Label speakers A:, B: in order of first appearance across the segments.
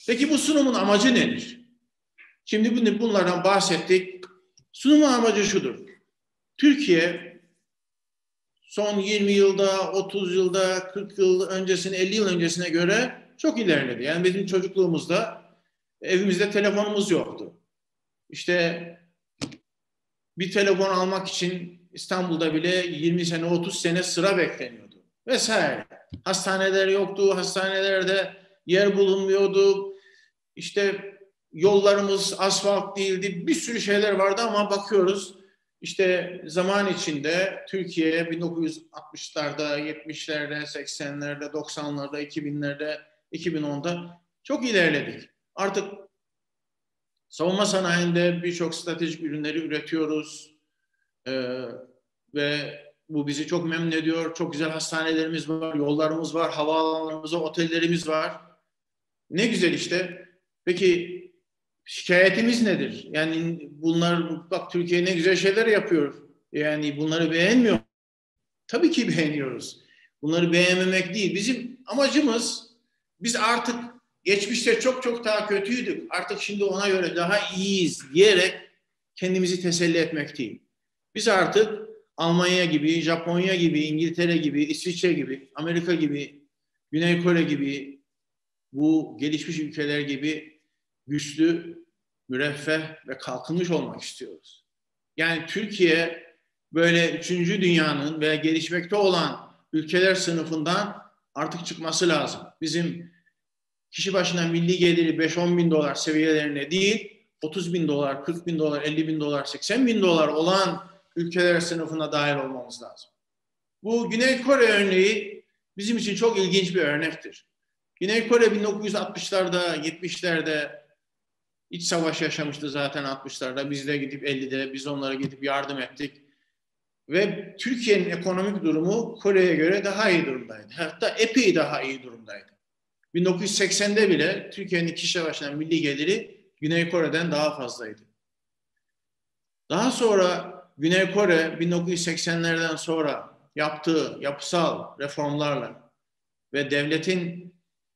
A: Peki bu sunumun amacı nedir? Şimdi bunlardan bahsettik. Sunumun amacı şudur. Türkiye son 20 yılda, 30 yılda, 40 yıl öncesine, 50 yıl öncesine göre çok ilerledi. Yani bizim çocukluğumuzda evimizde telefonumuz yoktu. İşte bir telefon almak için İstanbul'da bile 20 sene, 30 sene sıra bekleniyordu. Vesaire. Hastaneler yoktu, hastanelerde yer bulunmuyordu. İşte yollarımız asfalt değildi. Bir sürü şeyler vardı ama bakıyoruz işte zaman içinde Türkiye 1960'larda, 70'lerde, 80'lerde, 90'larda, 2000'lerde, 2010'da çok ilerledik. Artık savunma sanayinde birçok stratejik ürünleri üretiyoruz ve bu bizi çok memnun ediyor. Çok güzel hastanelerimiz var, yollarımız var, havaalanlarımız var, otellerimiz var. Ne güzel işte. Peki şikayetimiz nedir? Yani bunlar, bak Türkiye ne güzel şeyler yapıyor. Yani bunları beğenmiyor. Tabii ki beğeniyoruz. Bunları beğenmemek değil. Bizim amacımız, biz artık geçmişte çok çok daha kötüydük. Artık şimdi ona göre daha iyiyiz diyerek kendimizi teselli etmek değil. Biz artık Almanya gibi, Japonya gibi, İngiltere gibi, İsviçre gibi, Amerika gibi, Güney Kore gibi, bu gelişmiş ülkeler gibi güçlü, müreffeh ve kalkınmış olmak istiyoruz. Yani Türkiye böyle 3. dünyanın veya gelişmekte olan ülkeler sınıfından artık çıkması lazım. Bizim kişi başına milli geliri 5-10 bin dolar seviyelerine değil, 30 bin dolar, 40 bin dolar, 50 bin dolar, 80 bin dolar olan ülkeler sınıfına dahil olmamız lazım. Bu Güney Kore örneği bizim için çok ilginç bir örnektir. Güney Kore 1960'larda, 70'lerde iç savaş yaşamıştı zaten 60'larda. Biz de gidip 50'de biz onlara gidip yardım ettik. Ve Türkiye'nin ekonomik durumu Kore'ye göre daha iyi durumdaydı. Hatta epey daha iyi durumdaydı. 1980'de bile Türkiye'nin kişi başına milli geliri Güney Kore'den daha fazlaydı. Daha sonra Güney Kore 1980'lerden sonra yaptığı yapısal reformlarla ve devletin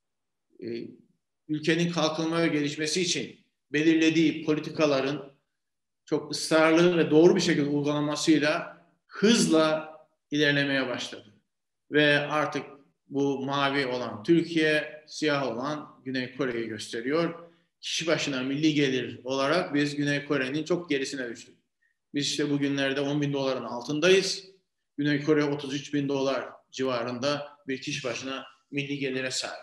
A: ülkenin kalkınma ve gelişmesi için belirlediği politikaların çok ısrarlı ve doğru bir şekilde uygulanmasıyla hızla ilerlemeye başladı. Ve artık bu mavi olan Türkiye, siyah olan Güney Kore'yi gösteriyor. Kişi başına milli gelir olarak biz Güney Kore'nin çok gerisine düştük. Biz işte bugünlerde 10 bin doların altındayız. Güney Kore 33 bin dolar civarında bir kişi başına milli gelire sahip.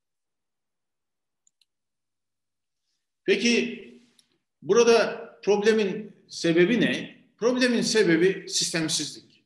A: Peki burada problemin sebebi ne? Problemin sebebi sistemsizlik.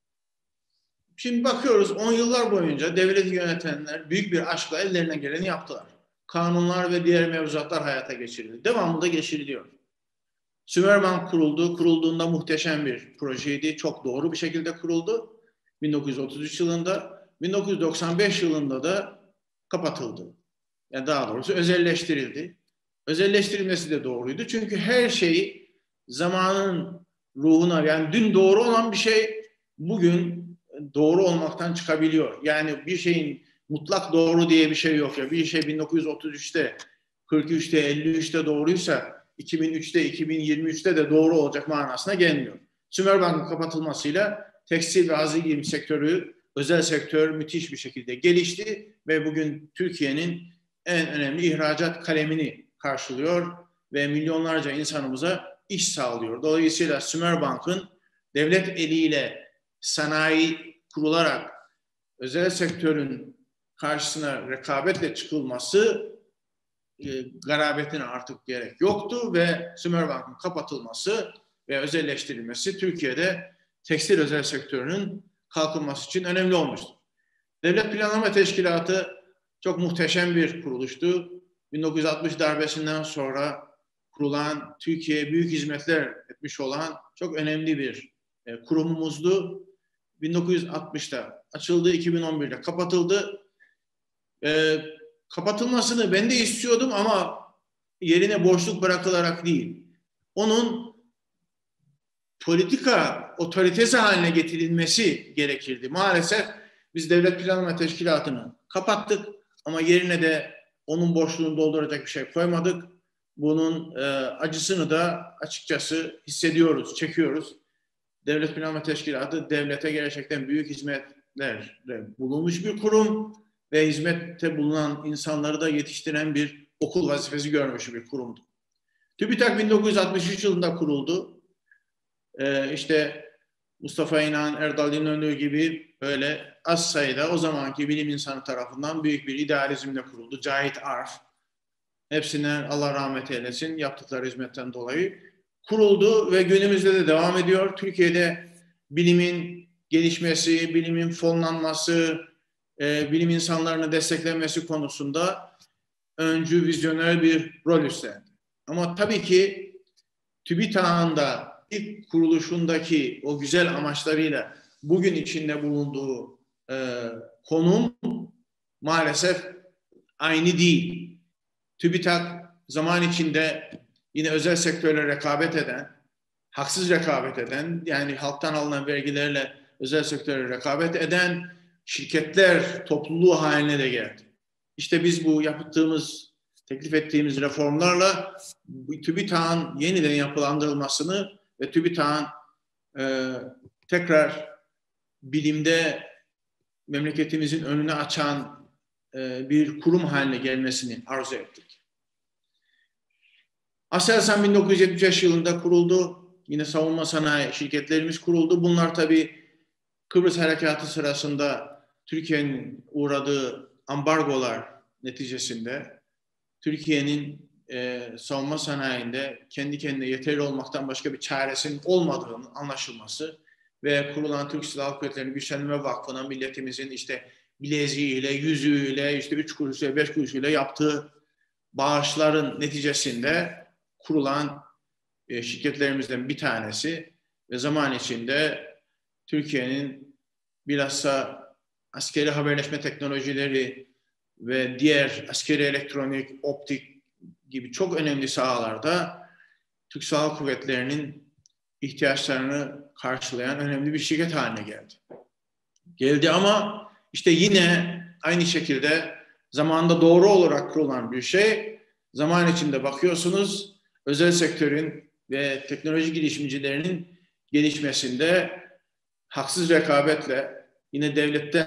A: Şimdi bakıyoruz 10 yıllar boyunca devleti yönetenler büyük bir aşkla ellerine geleni yaptılar. Kanunlar ve diğer mevzuatlar hayata geçirildi. Devamında geçiriliyor. Sümerbank kuruldu. Kurulduğunda muhteşem bir projeydi. Çok doğru bir şekilde kuruldu. 1933 yılında. 1995 yılında da kapatıldı. Yani daha doğrusu özelleştirildi. Özelleştirilmesi de doğruydu. Çünkü her şey zamanın ruhuna, yani dün doğru olan bir şey bugün doğru olmaktan çıkabiliyor. Yani bir şeyin mutlak doğru diye bir şey yok ya. Bir şey 1933'te, 43'te, 53'te doğruysa 2003'te, 2023'te de doğru olacak manasına gelmiyor. Sümerbank'ın kapatılmasıyla tekstil ve hazır giyim sektörü, özel sektör müthiş bir şekilde gelişti ve bugün Türkiye'nin en önemli ihracat kalemini karşılıyor ve milyonlarca insanımıza iş sağlıyor. Dolayısıyla Sümerbank'ın devlet eliyle sanayi kurularak özel sektörün karşısına rekabetle çıkılması garabetine artık gerek yoktu ve Sümerbank'ın kapatılması ve özelleştirilmesi Türkiye'de tekstil özel sektörünün kalkınması için önemli olmuştu. Devlet Planlama Teşkilatı çok muhteşem bir kuruluştu. 1960 darbesinden sonra kurulan, Türkiye'ye büyük hizmetler etmiş olan çok önemli bir kurumumuzdu. 1960'da açıldı, 2011'de kapatıldı. Kapatılmasını ben de istiyordum ama yerine boşluk bırakılarak değil. Onun politika otoritesi haline getirilmesi gerekirdi. Maalesef biz Devlet Planlama Teşkilatı'nı kapattık ama yerine de onun boşluğunu dolduracak bir şey koymadık. Bunun acısını da açıkçası hissediyoruz, çekiyoruz. Devlet Planlama Teşkilatı devlete gerçekten büyük hizmetlerde bulunmuş bir kurum ve hizmette bulunan insanları da yetiştiren bir okul vazifesi görmüş bir kurumdu. TÜBİTAK 1963 yılında kuruldu. İşte Mustafa İnan, Erdal İnönü gibi böyle az sayıda o zamanki bilim insanı tarafından büyük bir idealizmle kuruldu. Cahit Arf, hepsine Allah rahmet eylesin yaptıkları hizmetten dolayı kuruldu ve günümüzde de devam ediyor. Türkiye'de bilimin gelişmesi, bilimin fonlanması, bilim insanlarını desteklenmesi konusunda öncü, vizyoner bir rol üstlendi. Ama tabii ki TÜBİTAK'ın da ilk kuruluşundaki o güzel amaçlarıyla bugün içinde bulunduğu konum maalesef aynı değil. TÜBİTAK zaman içinde yine özel sektörle rekabet eden, haksız rekabet eden, yani halktan alınan vergilerle özel sektöre rekabet eden şirketler topluluğu haline de geldi. İşte biz bu teklif ettiğimiz reformlarla TÜBİTAK'ın yeniden yapılandırılmasını ve TÜBİTAK'ın tekrar bilimde memleketimizin önünü açan bir kurum haline gelmesini arzu ettik. Aselsan 1975 yılında kuruldu. Yine savunma sanayi şirketlerimiz kuruldu. Bunlar tabii Kıbrıs Harekatı sırasında Türkiye'nin uğradığı ambargolar neticesinde Türkiye'nin savunma sanayinde kendi kendine yeterli olmaktan başka bir çaresinin olmadığının anlaşılması ve kurulan Türk Silahlı Kuvvetleri'nin Güçlendirme Vakfı'na milletimizin işte bileziğiyle, yüzüğüyle, işte 3 kuruşuyla, 5 kuruşuyla yaptığı bağışların neticesinde kurulan şirketlerimizden bir tanesi ve zaman içinde Türkiye'nin bilhassa askeri haberleşme teknolojileri ve diğer askeri elektronik, optik gibi çok önemli sahalarda Türk Silahlı Kuvvetleri'nin ihtiyaçlarını karşılayan önemli bir şirket haline geldi. Geldi ama işte yine aynı şekilde zamanında doğru olarak kurulan bir şey, zaman içinde bakıyorsunuz özel sektörün ve teknoloji girişimcilerinin gelişmesinde haksız rekabetle yine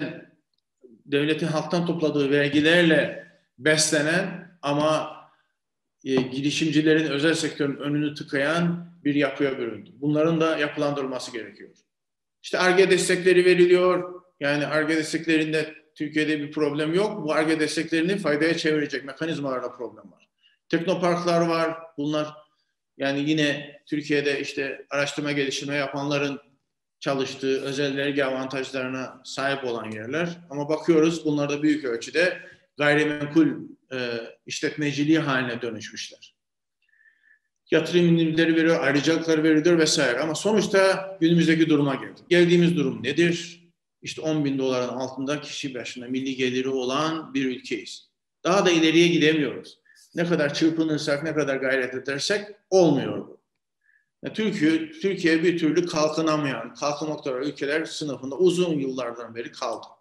A: devletin halktan topladığı vergilerle beslenen ama girişimcilerin özel sektörün önünü tıkayan bir yapıya büründü. Bunların da yapılandırılması gerekiyor. İşte Ar-Ge destekleri veriliyor. Yani Ar-Ge desteklerinde Türkiye'de bir problem yok. Bu Ar-Ge desteklerini faydaya çevirecek mekanizmalarda problem var. Teknoparklar var. Bunlar yani yine Türkiye'de işte araştırma geliştirme yapanların çalıştığı özel vergi avantajlarına sahip olan yerler. Ama bakıyoruz bunlar da büyük ölçüde gayrimenkul işletmeciliği haline dönüşmüşler. Yatırım indirimleri veriyor, ayrıcalıkları veriyor vesaire. Ama sonuçta günümüzdeki duruma geldik. Geldiğimiz durum nedir? İşte 10.000 doların altında kişi başına milli geliri olan bir ülkeyiz. Daha da ileriye gidemiyoruz. Ne kadar çırpınırsak, ne kadar gayret edersek olmuyor bu. Türkiye bir türlü kalkınamayan, kalkınmakta ülkeler sınıfında uzun yıllardan beri kaldı.